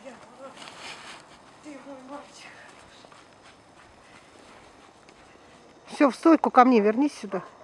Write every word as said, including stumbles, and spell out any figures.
моя, ты мой мальчик. Все, в стойку ко мне, вернись сюда.